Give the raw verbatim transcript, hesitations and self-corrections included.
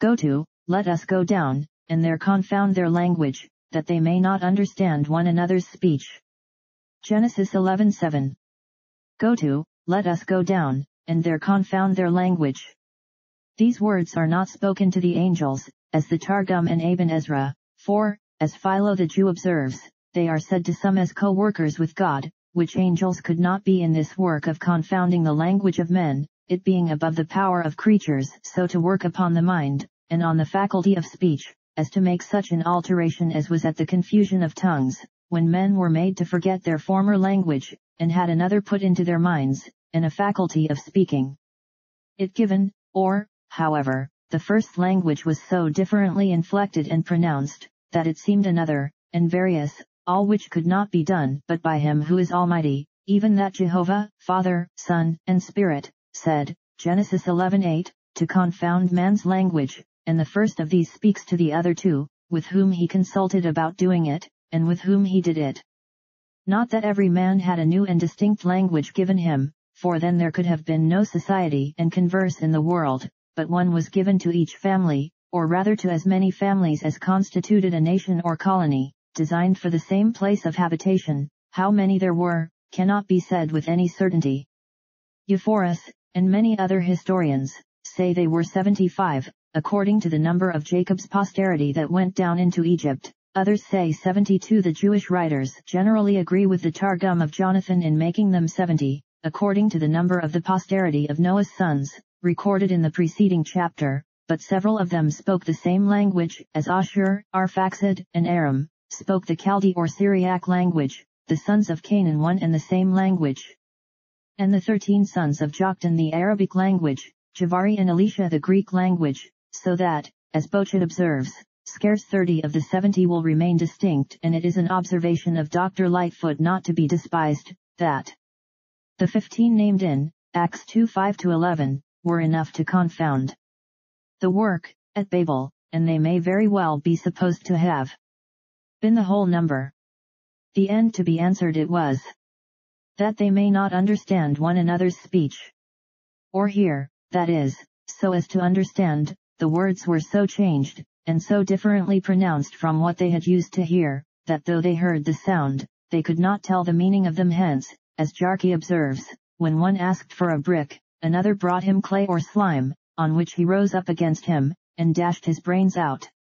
Go to, let us go down, and there confound their language, that they may not understand one another's speech. Genesis eleven seven. Go to, let us go down, and there confound their language. These words are not spoken to the angels, as the Targum and Aben Ezra, for, as Philo the Jew observes, they are said to some as co-workers with God, which angels could not be in this work of confounding the language of men, it being above the power of creatures so to work upon the mind, and on the faculty of speech, as to make such an alteration as was at the confusion of tongues, when men were made to forget their former language, and had another put into their minds, and a faculty of speaking it given, or, however, the first language was so differently inflected and pronounced, that it seemed another, and various, all which could not be done but by him who is almighty, even that Jehovah, Father, Son, and Spirit, said, Genesis eleven eight, to confound man's language, and the first of these speaks to the other two, with whom he consulted about doing it, and with whom he did it. Not that every man had a new and distinct language given him, for then there could have been no society and converse in the world, but one was given to each family, or rather to as many families as constituted a nation or colony, designed for the same place of habitation. How many there were, cannot be said with any certainty. Ephorus, and many other historians, say they were seventy-five, according to the number of Jacob's posterity that went down into Egypt. Others say seventy-two. The Jewish writers generally agree with the Targum of Jonathan in making them seventy, according to the number of the posterity of Noah's sons, recorded in the preceding chapter, but several of them spoke the same language, as Ashur, Arphaxad, and Aram, spoke the Chaldee or Syriac language, the sons of Canaan one and the same language. And the thirteen sons of Joktan the Arabic language, Javari and Elisha the Greek language, so that, as Bochet observes, scarce thirty of the seventy will remain distinct, and it is an observation of Doctor Lightfoot not to be despised, that the fifteen named in Acts two five to eleven, were enough to confound the work at Babel, and they may very well be supposed to have been the whole number. The end to be answered it was, that they may not understand one another's speech, or hear, that is, so as to understand, the words were so changed, and so differently pronounced from what they had used to hear, that though they heard the sound, they could not tell the meaning of them. Hence, as Jarkey observes, when one asked for a brick, another brought him clay or slime, on which he rose up against him, and dashed his brains out.